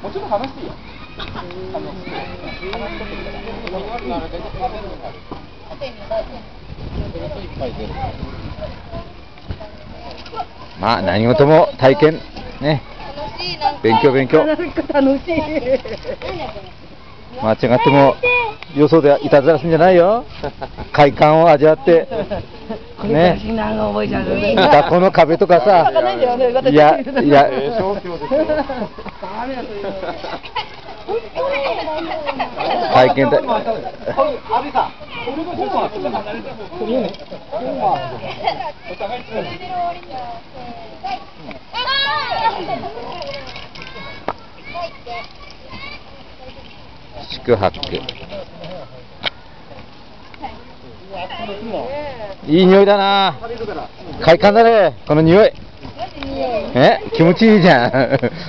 もちろん話していいよ。話しとってください。 まあ何事も体験ね。勉強。間違ってもよそでいたずらするんじゃないよ。快感を味わってね。学校の壁とかさ、いや体験だ。宿泊。いい匂いだな。快感だね、この匂い。気持ちいいじゃん。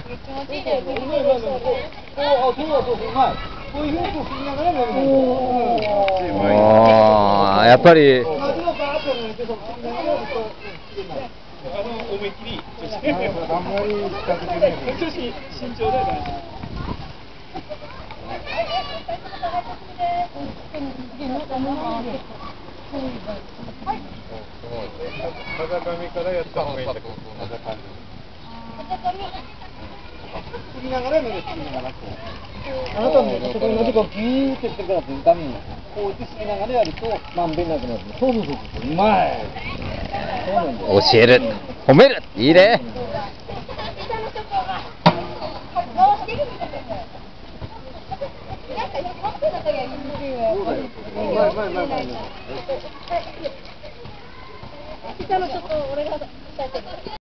やっぱり。 風上からやった方がいいんだけど。振りながら乗る、振りながらこう。あなたもそこに乗るとギューってしてからダメになる。こうやって振りながらやるとまんべんなくなる。そう。うまい。 教える、褒める、いいね。 下のちょっと俺が